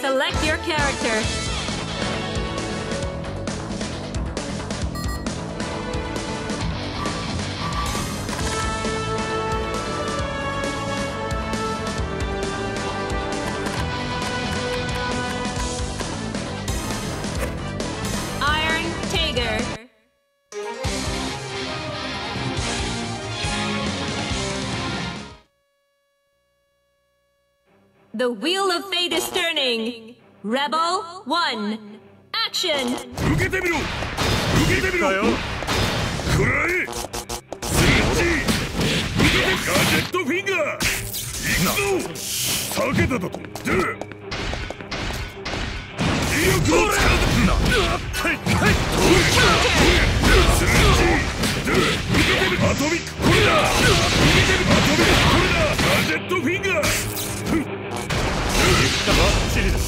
select your character. Iron Tiger. The wheel of fate is turning. Rebel 1. Action. 受けてみろ。受けてみろ。くらえ。スイッチ。受けてガジェットフィンガー。行くぞ。避けただと。で。威力を使う。な。はいはい。スイッチ。で。受けてみろ。アトミックこれだ。受けてみろ。アトミックこれだ。ガジェットフィンガー。バッチリだ。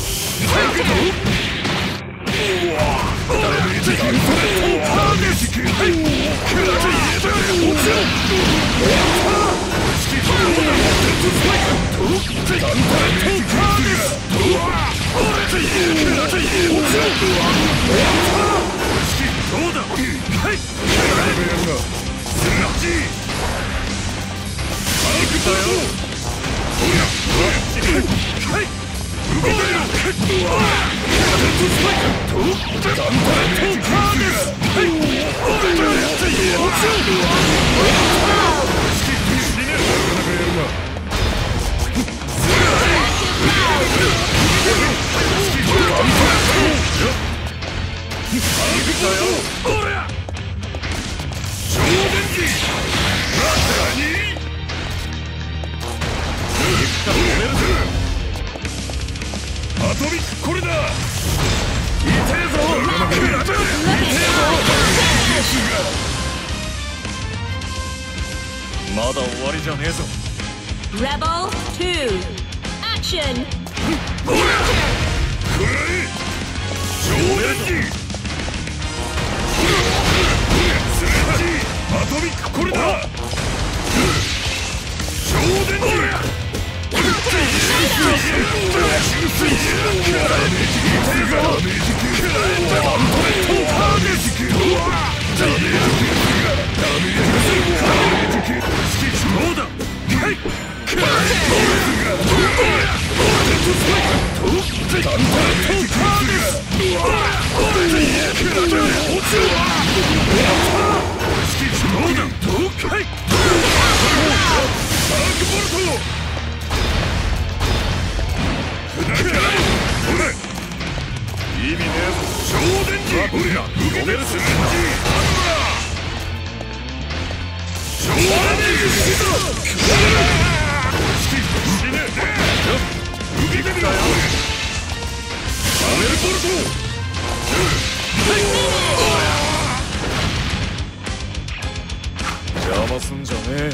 アトミックこれだ。まだ終わりじゃねえぞ。 Rebel 2. Action. くらえ。超電磁。スイッチ。アトミックこれだ。超電磁。意味ねえぞ。超電磁。受けてる。スイッチ。超電磁。死ね。受けてみろ。パネルボルト。邪魔すんじゃねえよ。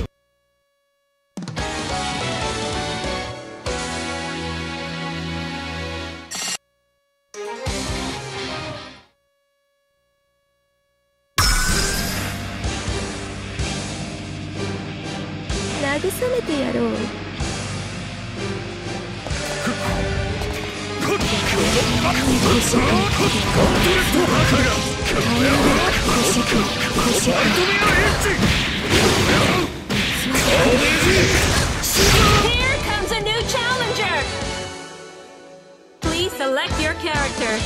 慰めてやろう。 Here comes a new challenger. Please select your character.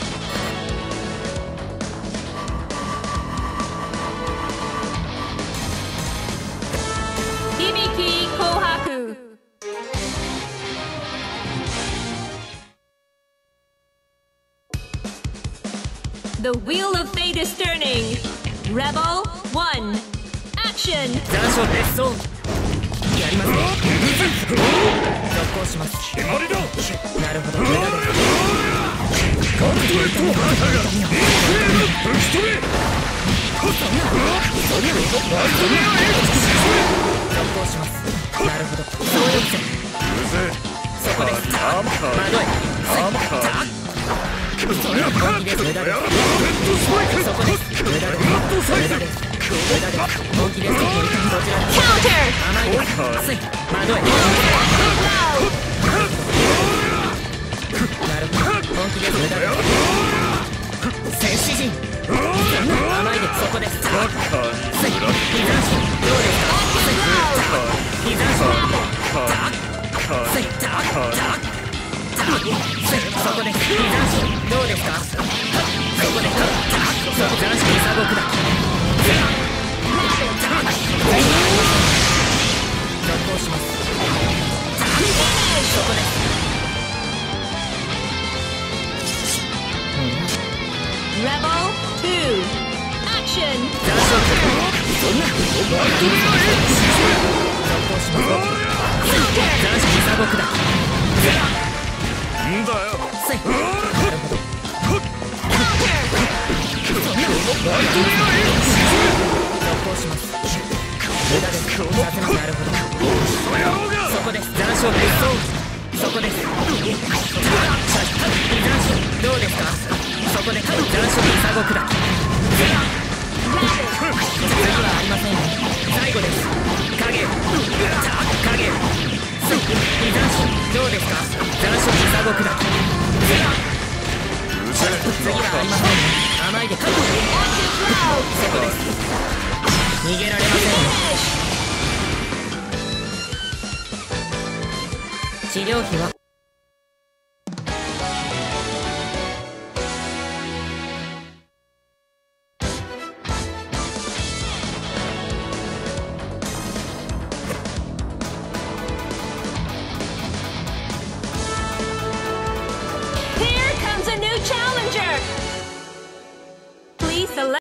Hibiki Kohaku. The wheel of fate is turning. Rebel 1. Action. 残暑別荘やりますね。続行します。 決まりだ。 なるほど。無駄です。 ガントレットをぶち止め。 続行します。なるほど。そうです。そこです。まどい。無駄です。そこです。無駄です。無駄です。無駄です。本気です。どちらです。 Counter. 甘いです。つい。まどい。なるほど。 本気です無駄です戦士陣甘いでそこです膝足どうですか膝足そこです膝足どうですかそこです膝足膝ごくだ続行しますそこです Rebel 2 Action 残暑そんな続行します残暑膝ごくだんだよせいなるほど続行します無駄ですさせますなるほどそこです残暑そこですどうですかそこで残暑に差極だ次はありませんよ最後です影どうですか残暑に差極だ次はありませんよ甘いでそこです逃げられませんよ治療費は